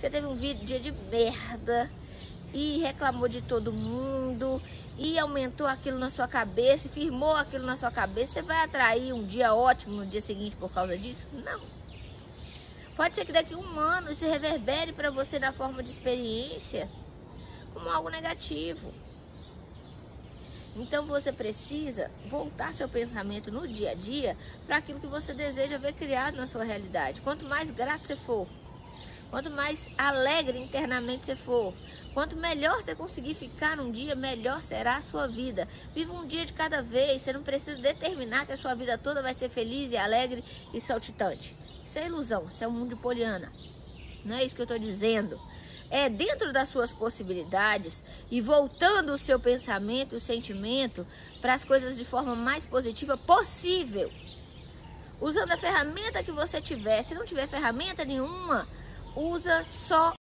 você teve um dia de merda e reclamou de todo mundo e aumentou aquilo na sua cabeça, firmou aquilo na sua cabeça, você vai atrair um dia ótimo no dia seguinte por causa disso? Não. Pode ser que daqui a um ano se reverbere para você na forma de experiência como algo negativo. Então você precisa voltar seu pensamento no dia a dia para aquilo que você deseja ver criado na sua realidade. Quanto mais grato você for, quanto mais alegre internamente você for, quanto melhor você conseguir ficar num dia, melhor será a sua vida. Viva um dia de cada vez. Você não precisa determinar que a sua vida toda vai ser feliz e alegre e saltitante. Isso é ilusão, isso é um mundo de Poliana. Não é isso que eu estou dizendo. É dentro das suas possibilidades e voltando o seu pensamento, o sentimento para as coisas de forma mais positiva possível. Usando a ferramenta que você tiver. Se não tiver ferramenta nenhuma, usa só